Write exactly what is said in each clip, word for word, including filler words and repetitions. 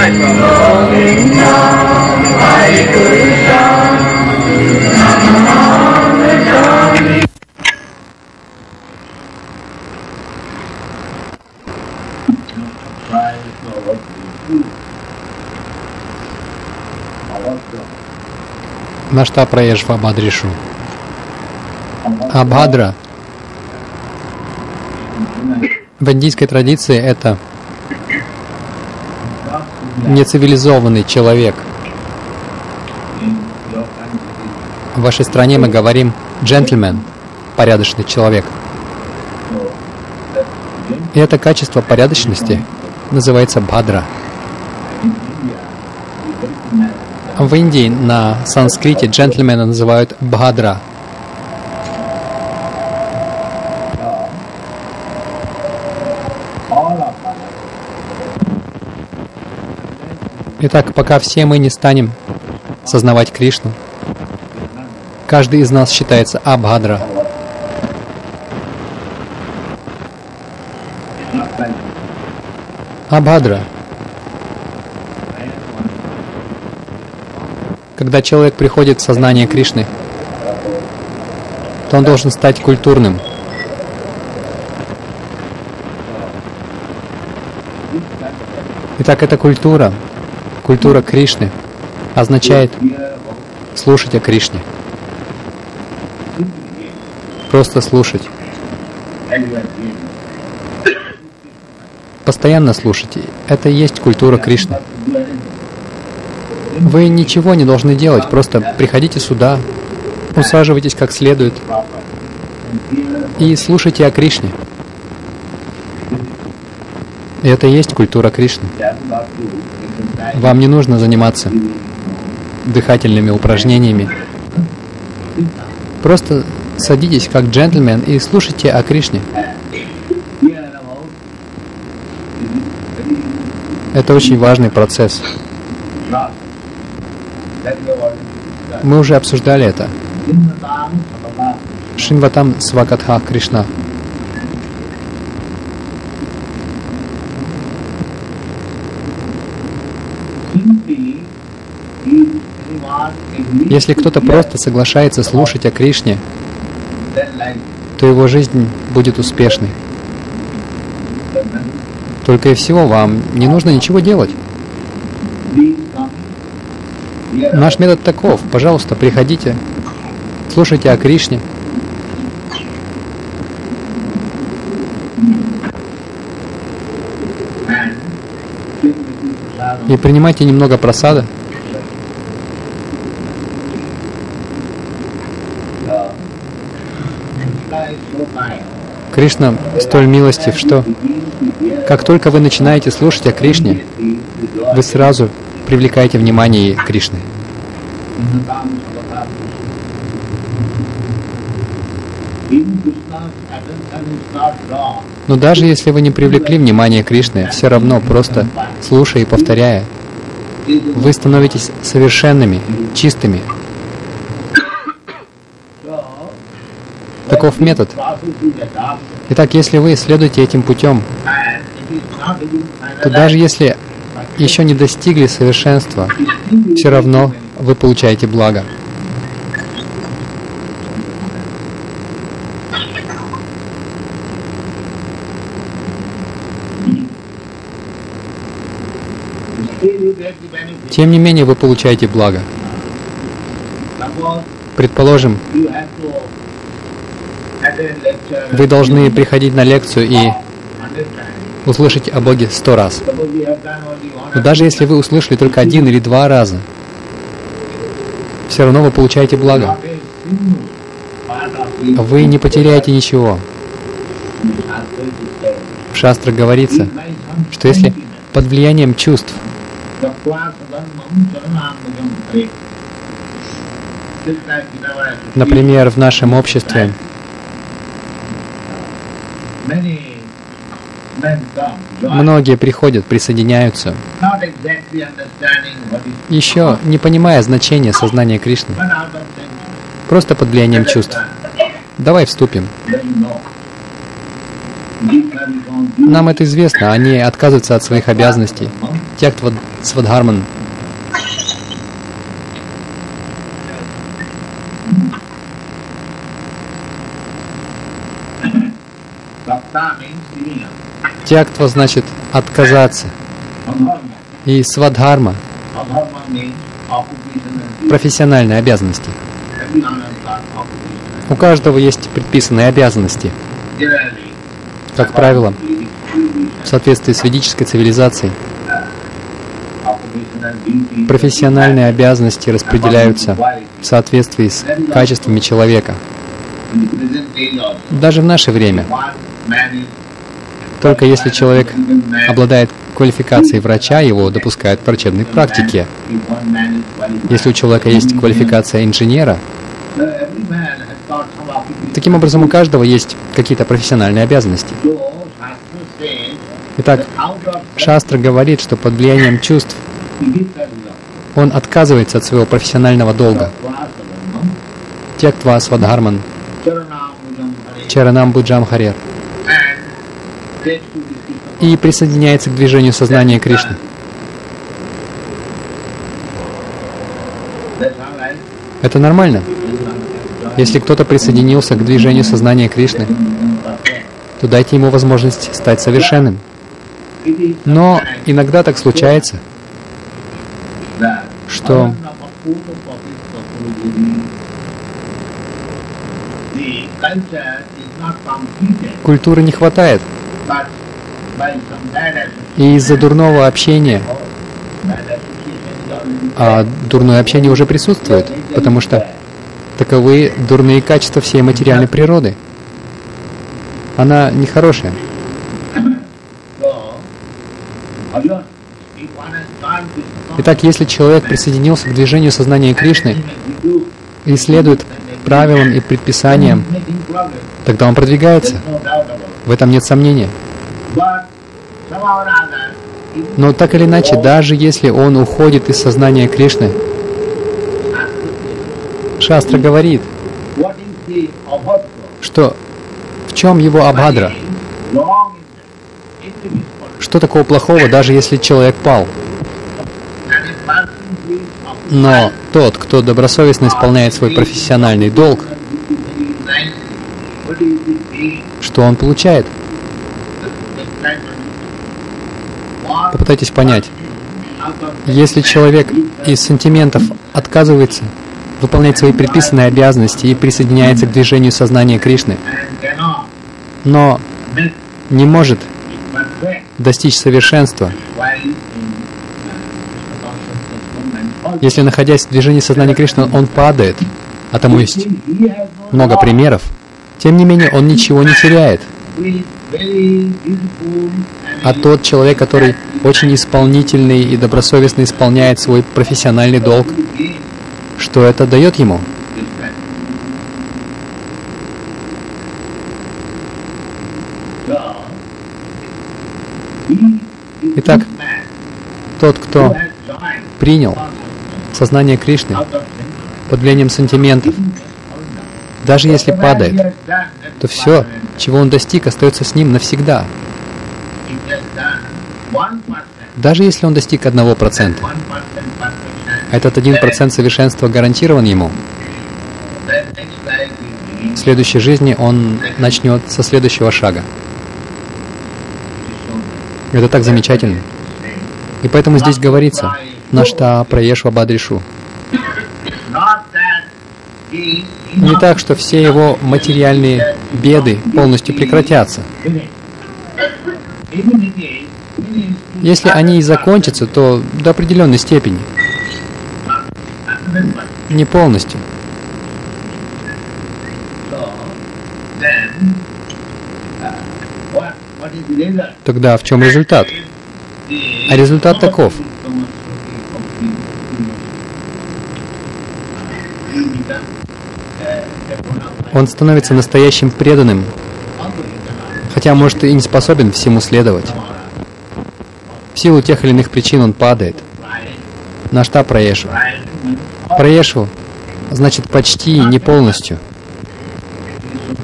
На что проезжаешь в Абхадришу? Абхадра в индийской традиции это нецивилизованный человек. В вашей стране мы говорим джентльмен, порядочный человек. И это качество порядочности называется бхадра. В Индии на санскрите джентльмена называют бхадра. Итак, пока все мы не станем сознавать Кришну, каждый из нас считается абхадра. Абхадра. Когда человек приходит в сознание Кришны, то он должен стать культурным. Итак, эта культура, культура Кришны, означает слушать о Кришне. Просто слушать. Постоянно слушать. Это и есть культура Кришны. Вы ничего не должны делать, просто приходите сюда, усаживайтесь как следует и слушайте о Кришне. И это и есть культура Кришны. Вам не нужно заниматься дыхательными упражнениями. Просто садитесь как джентльмен и слушайте о Кришне. Это очень важный процесс. Мы уже обсуждали это. Шинватам Свакатха Кришна. Если кто-то просто соглашается слушать о Кришне, то его жизнь будет успешной. Только и всего вам не нужно ничего делать. Наш метод таков. Пожалуйста, приходите, слушайте о Кришне. И принимайте немного прасада. Кришна столь милостив, что как только вы начинаете слушать о Кришне, вы сразу привлекаете внимание Кришны. Но даже если вы не привлекли внимание Кришны, все равно просто слушая и повторяя, вы становитесь совершенными, чистыми. Таков метод. Итак, если вы следуете этим путем, то даже если еще не достигли совершенства, все равно вы получаете благо. Тем не менее, вы получаете благо. Предположим, вы должны приходить на лекцию и услышать о Боге сто раз. Но даже если вы услышали только один или два раза, все равно вы получаете благо. Вы не потеряете ничего. В шастрах говорится, что если под влиянием чувств например, в нашем обществе многие приходят, присоединяются, еще не понимая значения сознания Кришны, просто под влиянием чувств. Давай вступим. Нам это известно, они отказываются от своих обязанностей, Тьяктва Свадхарман. Тьяктва значит отказаться. И свадхарма — профессиональные обязанности. У каждого есть предписанные обязанности. Как правило, в соответствии с ведической цивилизацией, профессиональные обязанности распределяются в соответствии с качествами человека. Даже в наше время. Только если человек обладает квалификацией врача, его допускают к врачебной практике. Если у человека есть квалификация инженера, таким образом у каждого есть какие-то профессиональные обязанности. Итак, Шастра говорит, что под влиянием чувств он отказывается от своего профессионального долга. Тьяктва Свадхарман Чаранам Буджам Харер. И присоединяется к движению сознания Кришны. Это нормально. Если кто-то присоединился к движению сознания Кришны, то дайте ему возможность стать совершенным. Но иногда так случается, что культуры не хватает. И из-за дурного общения, а дурное общение уже присутствует, потому что таковы дурные качества всей материальной природы. Она нехорошая. Итак, если человек присоединился к движению сознания Кришны и следует правилам и предписаниям, тогда он продвигается. В этом нет сомнения. Но так или иначе, даже если он уходит из сознания Кришны, Шастра говорит, что в чем его абхадра? Что такого плохого, даже если человек пал? Но тот, кто добросовестно исполняет свой профессиональный долг, что он получает? Попытайтесь понять. Если человек из сантиментов отказывается выполнять свои предписанные обязанности и присоединяется к движению сознания Кришны, но не может достичь совершенства, если, находясь в движении сознания Кришны, он падает, а тому есть много примеров, тем не менее он ничего не теряет. А тот человек, который очень исполнительный и добросовестно исполняет свой профессиональный долг, что это дает ему? Итак, тот, кто принял сознание Кришны под влиянием сантиментов, даже если падает, то все, чего он достиг, остается с ним навсегда. Даже если он достиг одного процента, этот один процент совершенства гарантирован ему, в следующей жизни он начнет со следующего шага. Это так замечательно. И поэтому здесь говорится «Нашта праешва бадришу». Не так, что все его материальные беды полностью прекратятся. Если они и закончатся, то до определенной степени. Не полностью. Тогда в чем результат? А результат таков. Он становится настоящим преданным, хотя, может, и не способен всему следовать. В силу тех или иных причин он падает. Нашта праешу. Праешу значит почти, не полностью.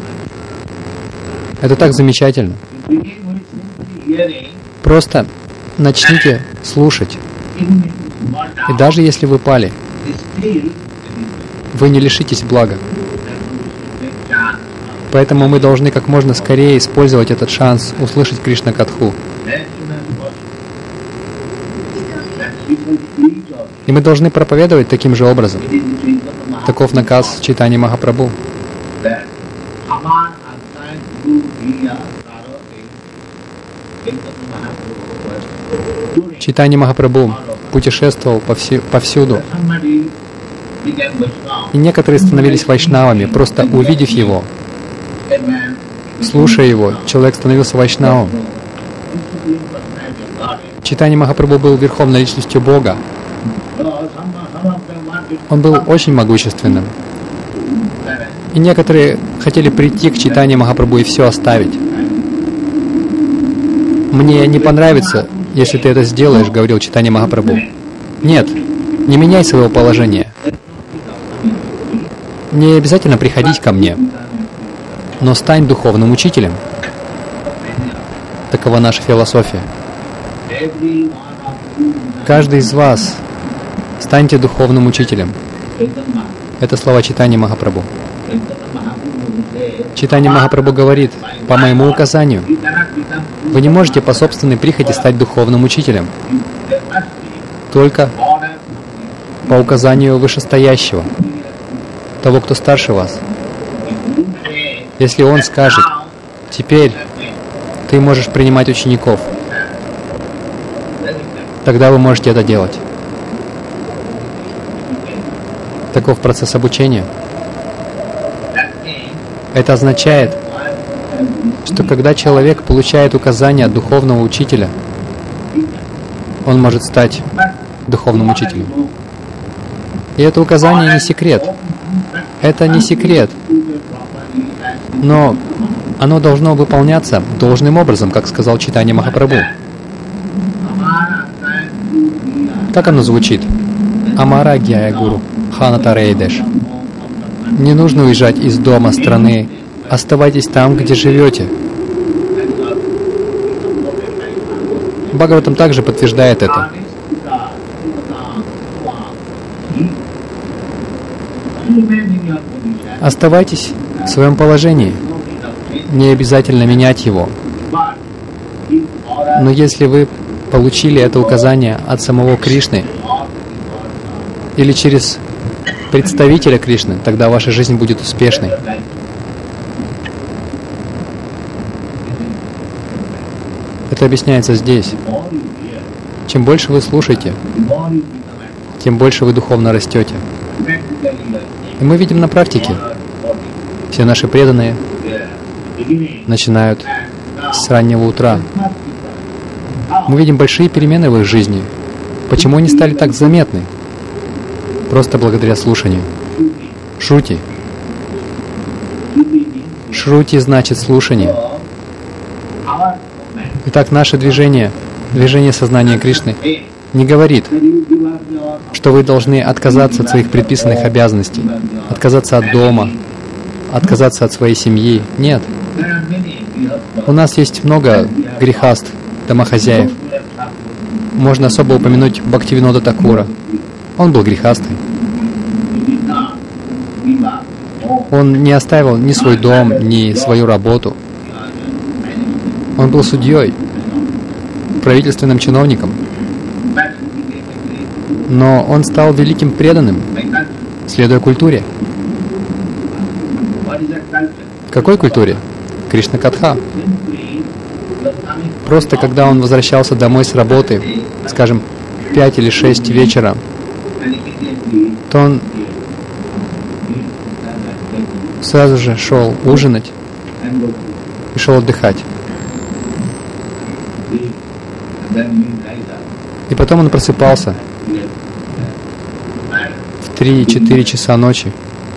Это так замечательно. Просто начните слушать. И даже если вы пали, вы не лишитесь блага. Поэтому мы должны как можно скорее использовать этот шанс услышать Кришна-катху. И мы должны проповедовать таким же образом. Таков наказ Чайтаньи Махапрабху. Чайтанья Махапрабху путешествовал повсю, повсюду. И некоторые становились вайшнавами, просто увидев его. Слушая его, человек становился вайшнавом. Чайтанья Махапрабху был верховной личностью Бога. Он был очень могущественным. И некоторые хотели прийти к Чайтанье Махапрабху и все оставить. «Мне не понравится, если ты это сделаешь», — говорил Чайтанья Махапрабху. «Нет, не меняй своего положения. Не обязательно приходить ко мне, но стань духовным учителем». Такова наша философия. Каждый из вас станьте духовным учителем. Это слова Чайтаньи Махапрабху. Чайтанья Махапрабху говорит: по моему указанию, вы не можете по собственной прихоти стать духовным учителем, только по указанию вышестоящего, того, кто старше вас. Если он скажет: теперь ты можешь принимать учеников, тогда вы можете это делать. Таков процесс обучения. Это означает, что когда человек получает указания от духовного учителя, он может стать духовным учителем. И это указание не секрет. Это не секрет. Но оно должно выполняться должным образом, как сказал Чайтанья Махапрабху. Как оно звучит? Амара Гьяя Гуру, Ханата Рейдеш. Не нужно уезжать из дома, страны. Оставайтесь там, где живете. Бхагаватам также подтверждает это. Оставайтесь в своем положении. Не обязательно менять его. Но если вы получили это указание от самого Кришны или через представителя Кришны, тогда ваша жизнь будет успешной. Это объясняется здесь. Чем больше вы слушаете, тем больше вы духовно растете. И мы видим на практике, все наши преданные начинают с раннего утра. Мы видим большие перемены в их жизни. Почему они стали так заметны? Просто благодаря слушанию. Шрути. Шрути значит слушание. Итак, наше движение, движение сознания Кришны, не говорит, что вы должны отказаться от своих предписанных обязанностей, отказаться от дома, отказаться от своей семьи. Нет. У нас есть много грехаств, домохозяев. Можно особо упомянуть Бхактивинода Такура. Он был грехастый. Он не оставил ни свой дом, ни свою работу. Он был судьей, правительственным чиновником. Но он стал великим преданным, следуя культуре. Какой культуре? Кришна-катха. Просто когда он возвращался домой с работы, скажем, в пять или шесть вечера, то он сразу же шел ужинать и шел отдыхать. И потом он просыпался в три-четыре часа ночи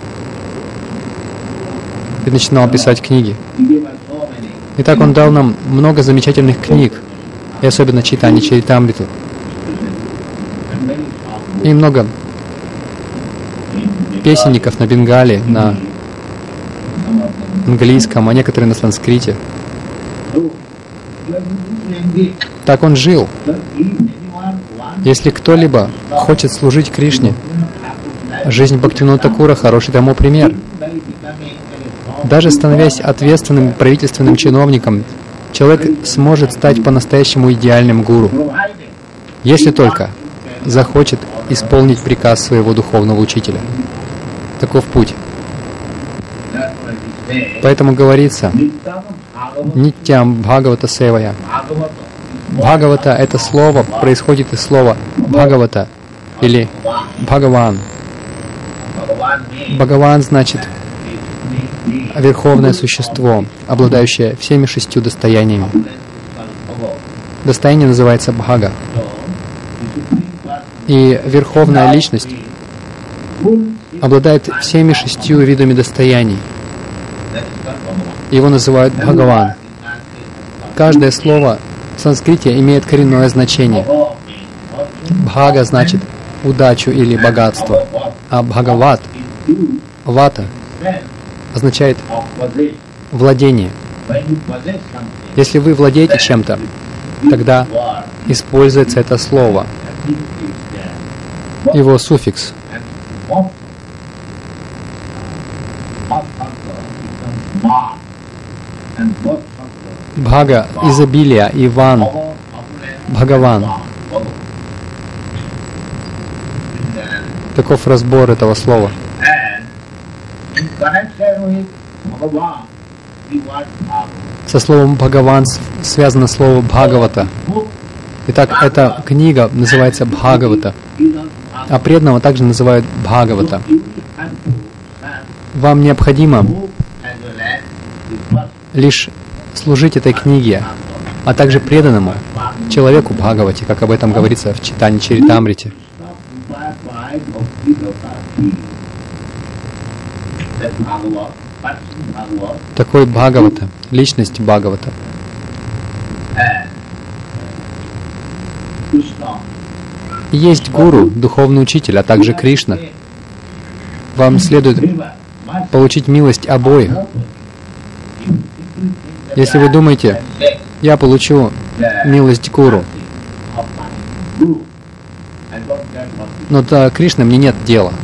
и начинал писать книги. Итак, он дал нам много замечательных книг, и особенно Чайтанья Чаритамриту. И много песенников на бенгале, на английском, а некоторые на санскрите. Так он жил. Если кто-либо хочет служить Кришне, жизнь Бхактивинода Такура хороший тому пример. Даже становясь ответственным правительственным чиновником, человек сможет стать по-настоящему идеальным гуру, если только захочет исполнить приказ своего духовного учителя. Таков путь. Поэтому говорится «Нитьям Бхагавата Севая». Бхагавата — это слово, происходит из слова Бхагавата или Бхагаван. Бхагаван значит верховное существо, обладающее всеми шестью достояниями. Достояние называется Бхага. И верховная личность обладает всеми шестью видами достояний. Его называют Бхагаван. Каждое слово в санскрите имеет коренное значение. Бхага значит удачу или богатство, а Бхагават, вата, означает владение. Если вы владеете чем-то, тогда используется это слово, его суффикс. Бхага — изобилие, и ван — Бхагаван. Таков разбор этого слова. Со словом Бхагаван связано слово Бхагавата. Итак, эта книга называется Бхагавата, а преданного также называют Бхагавата. Вам необходимо лишь служить этой книге, а также преданному человеку Бхагавате, как об этом говорится в Чайтанья Чаритамрите. Такой Бхагавата, личность Бхагавата. Есть гуру, духовный учитель, а также Кришна. Вам следует получить милость обоих. Если вы думаете, я получу милость гуру, но до Кришны мне нет дела,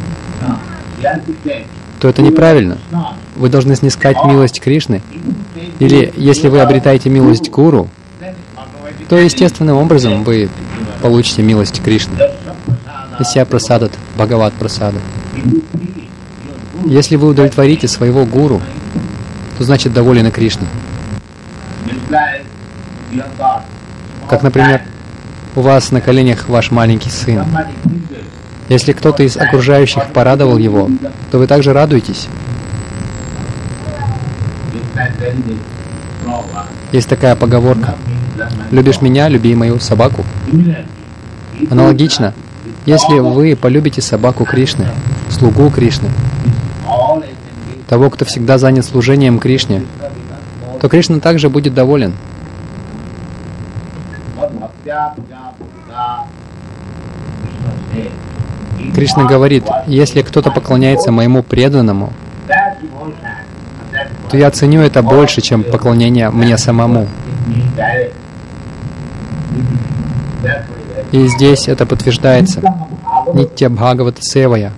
то это неправильно. Вы должны снискать милость Кришны. Или, если вы обретаете милость гуру, то естественным образом вы получите милость Кришны. Исья прасадат, Бхагават прасадат. Если вы удовлетворите своего гуру, то значит доволены Кришной. Как, например, у вас на коленях ваш маленький сын. Если кто-то из окружающих порадовал его, то вы также радуетесь. Есть такая поговорка: «Любишь меня, люби мою собаку». Аналогично, если вы полюбите собаку Кришны, слугу Кришны, того, кто всегда занят служением Кришне, то Кришна также будет доволен. Кришна говорит: если кто-то поклоняется моему преданному, то я ценю это больше, чем поклонение мне самому. И здесь это подтверждается. Нитья Бхагавата Севая.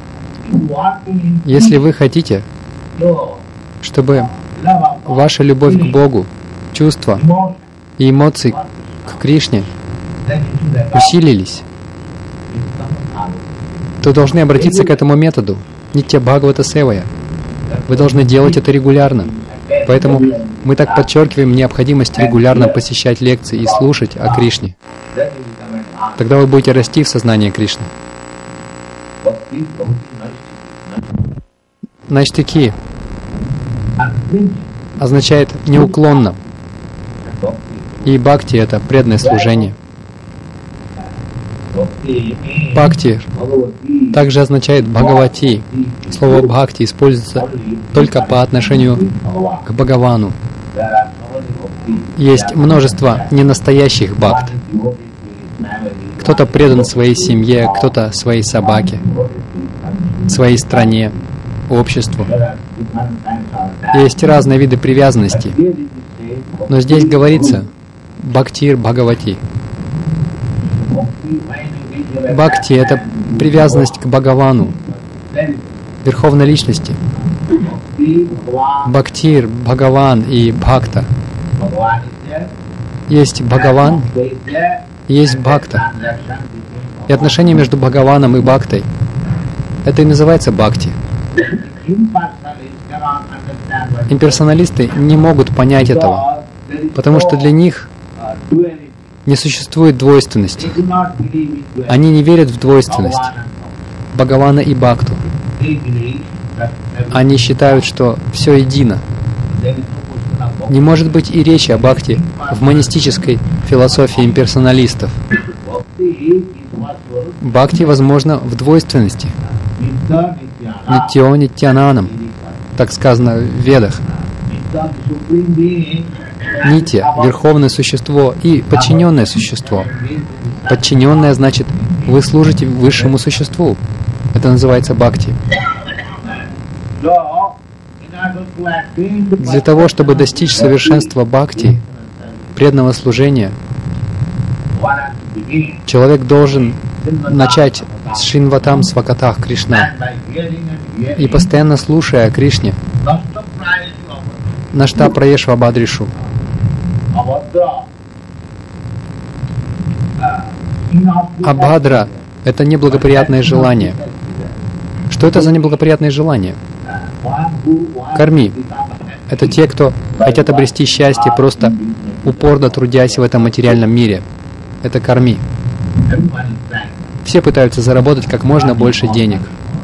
Если вы хотите, чтобы ваша любовь к Богу, чувства и эмоции к Кришне усилились, то должны обратиться к этому методу Нитья Бхагавата Севая. Вы должны делать это регулярно. Поэтому мы так подчеркиваем необходимость регулярно посещать лекции и слушать о Кришне. Тогда вы будете расти в сознании Кришны. Найштхики означает неуклонно. И бхакти — это преданное служение. Бхакти также означает Бхагавати. Слово Бхакти используется только по отношению к Бхагавану. Есть множество ненастоящих бхакт. Кто-то предан своей семье, кто-то своей собаке, своей стране, обществу. Есть разные виды привязанности. Но здесь говорится, Бхактир Бхагавати. Бхакти — это привязанность к Бхагавану, Верховной Личности. Бхактир, Бхагаван и Бхакта. Есть Бхагаван, есть Бхакта. И отношения между Бхагаваном и Бхактой — это и называется Бхакти. Имперсоналисты не могут понять этого, потому что для них не существует двойственности. Они не верят в двойственность Бхагавана и Бхакту. Они считают, что все едино. Не может быть и речи о Бхакти в монистической философии имперсоналистов. Бхакти возможно в двойственности. Нитьо Нитьянанам, так сказано в Ведах. Нитья — верховное существо и подчиненное существо. Подчиненное значит, вы служите высшему существу. Это называется Бхакти. Для того, чтобы достичь совершенства Бхакти, преданного служения, человек должен начать с Шинватам Свакатах Кришна и постоянно слушая о Кришне, Нашта Праешва Бадришу. Абхадра — это неблагоприятное желание. Что это за неблагоприятное желание? Карми — это те, кто хотят обрести счастье, просто упорно трудясь в этом материальном мире. Это карми. Все пытаются заработать как можно больше денег.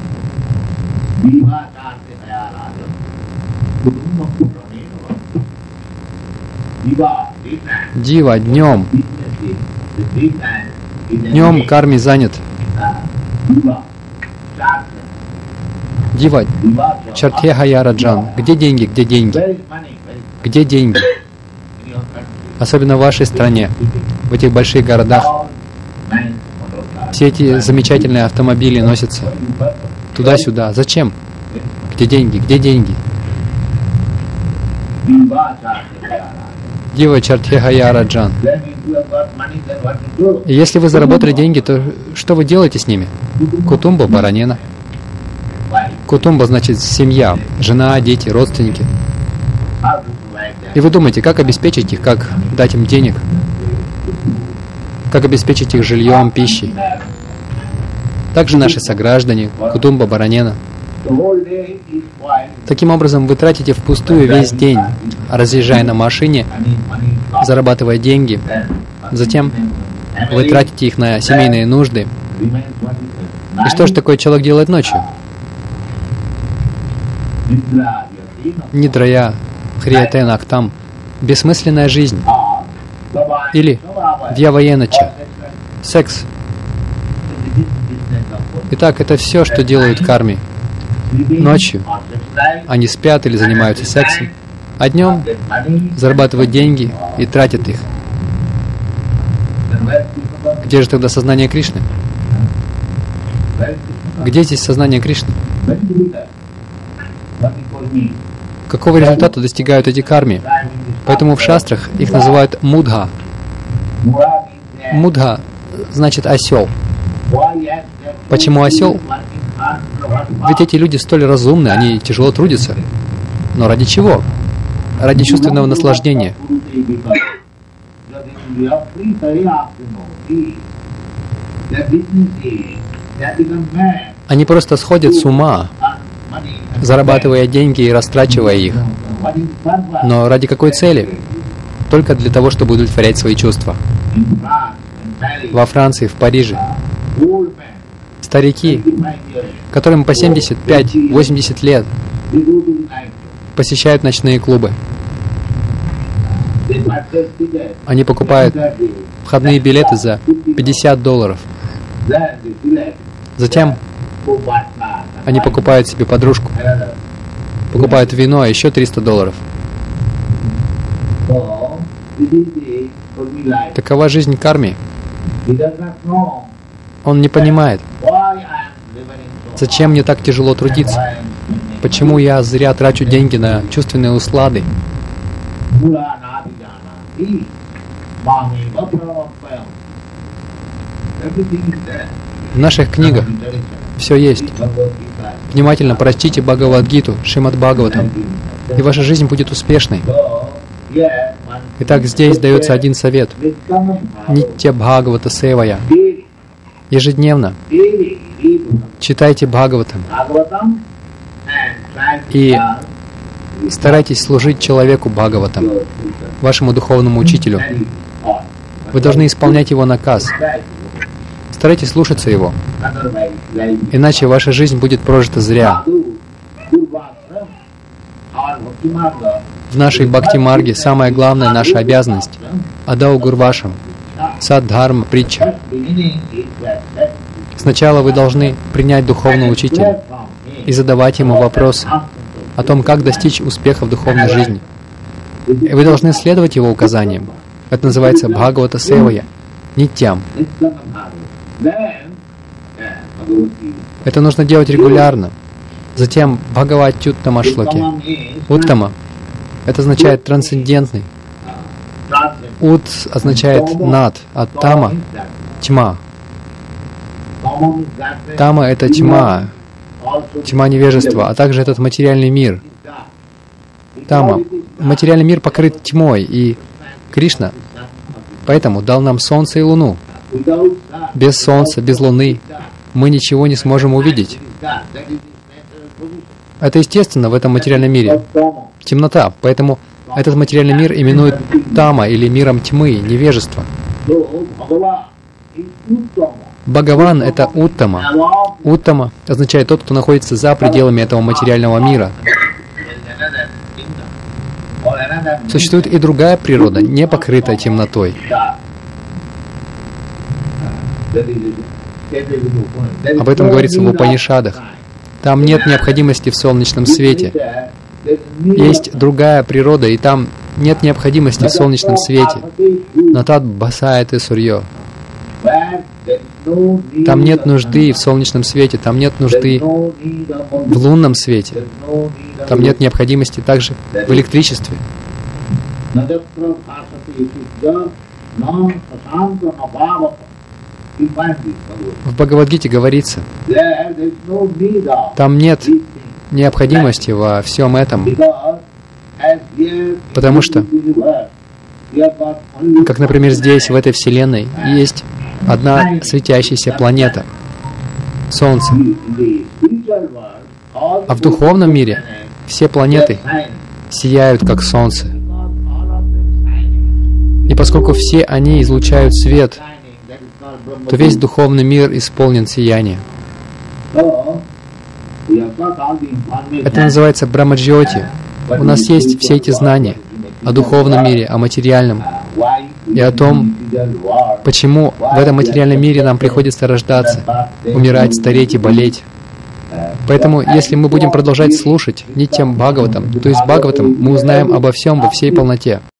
Дива днем. Днем карми занят. Дива Чартхея Раджан. Где деньги? Где деньги? Где деньги? Особенно в вашей стране, в этих больших городах. Все эти замечательные автомобили носятся туда-сюда. Зачем? Где деньги? Где деньги? Дива Чартхея Раджан. И если вы заработали деньги, то что вы делаете с ними? Кутумба Баранена. Кутумба значит семья, жена, дети, родственники. И вы думаете, как обеспечить их, как дать им денег, как обеспечить их жильем, пищей. Также наши сограждане, Кутумба Баранена. Таким образом, вы тратите впустую весь день, разъезжая на машине, зарабатывая деньги. Затем вы тратите их на семейные нужды. И что же такое человек делает ночью? Нидрая, Хриятен Ахтам. Бессмысленная жизнь. Или Вьяваенача. Секс. Итак, это все, что делают карми. Ночью они спят или занимаются сексом, а днем зарабатывают деньги и тратят их. Где же тогда сознание Кришны? Где здесь сознание Кришны? Какого результата достигают эти карми? Поэтому в шастрах их называют мудха. Мудха значит осел. Почему осел? Ведь эти люди столь разумны, они тяжело трудятся. Но ради чего? Ради чувственного наслаждения. Они просто сходят с ума, зарабатывая деньги и растрачивая их. Но ради какой цели? Только для того, чтобы удовлетворять свои чувства. Во Франции, в Париже. Старики, которым по семьдесят пять — восемьдесят лет, посещают ночные клубы. Они покупают входные билеты за пятьдесят долларов. Затем они покупают себе подружку, покупают вино, а еще триста долларов. Такова жизнь карми. Он не понимает, зачем мне так тяжело трудиться, почему я зря трачу деньги на чувственные услады. В наших книгах все есть. Внимательно прочтите Бхагавад-гиту, Шримад Бхагаватам, и ваша жизнь будет успешной. Итак, здесь дается один совет. Нитья Бхагавата Севая. Ежедневно читайте Бхагаватам и старайтесь служить человеку Бхагаватам, вашему духовному учителю. Вы должны исполнять его наказ. Старайтесь слушаться его, иначе ваша жизнь будет прожита зря. В нашей Бхакти-марге самая главная наша обязанность — Адау Гурвашам, Саддхарма Притча. Сначала вы должны принять духовного учителя и задавать ему вопросы о том, как достичь успеха в духовной жизни. И вы должны следовать его указаниям. Это называется Бхагавата Севая, Нитьям. Это нужно делать регулярно. Затем Бхагаватюттама Шлоки. Уттама — это означает трансцендентный. Ут означает над, а тама — тьма. Тама — это тьма, тьма невежества, а также этот материальный мир. Тама. Материальный мир покрыт тьмой, и Кришна поэтому дал нам солнце и луну. Без солнца, без луны мы ничего не сможем увидеть. Это естественно в этом материальном мире. Темнота, поэтому этот материальный мир именуют Тама или миром тьмы, невежества. Бхагаван — это Уттама. Уттама означает тот, кто находится за пределами этого материального мира. Существует и другая природа, не покрытая темнотой. Об этом говорится в Упанишадах. Там нет необходимости в солнечном свете. Есть другая природа, и там нет необходимости в солнечном свете. Натат Басает и Сурьё. Там нет нужды в солнечном свете, там нет нужды в лунном свете. Там нет необходимости также в электричестве. В Бхагавад-гите говорится, там нет необходимости во всем этом, потому что, как, например, здесь, в этой Вселенной, есть одна светящаяся планета — Солнце. А в духовном мире все планеты сияют, как Солнце. И поскольку все они излучают свет, то весь духовный мир исполнен сиянием. Это называется Брахмаджьоти. У нас есть все эти знания о духовном мире, о материальном, и о том, почему в этом материальном мире нам приходится рождаться, умирать, стареть и болеть. Поэтому, если мы будем продолжать слушать Нитьям Бхагаватам, то есть Бхагаватам, мы узнаем обо всем во всей полноте.